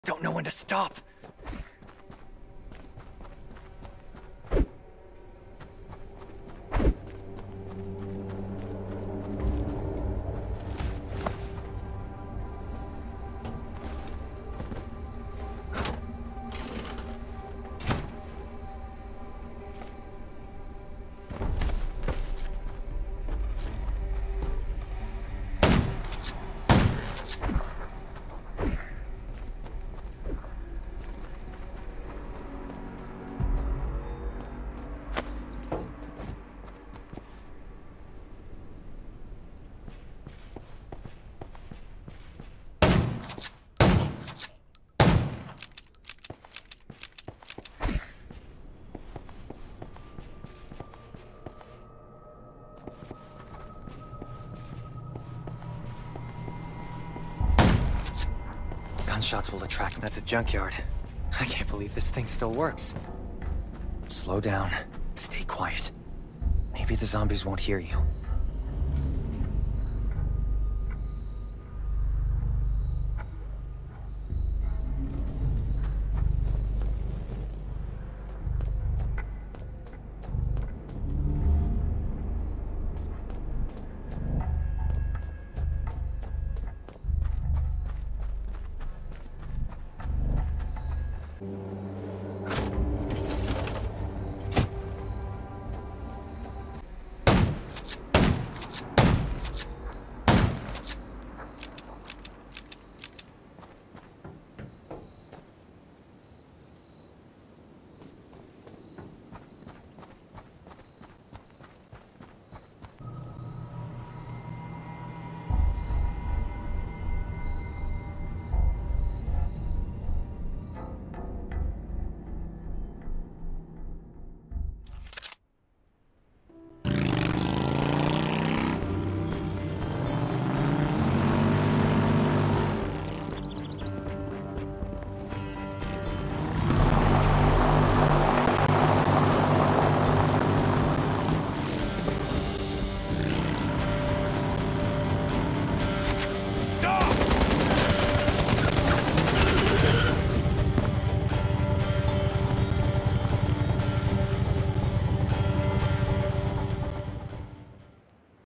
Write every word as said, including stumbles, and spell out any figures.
Don't know when to stop. Gunshots will attract. That's a junkyard. I can't believe this thing still works. Slow down. Stay quiet. Maybe the zombies won't hear you. You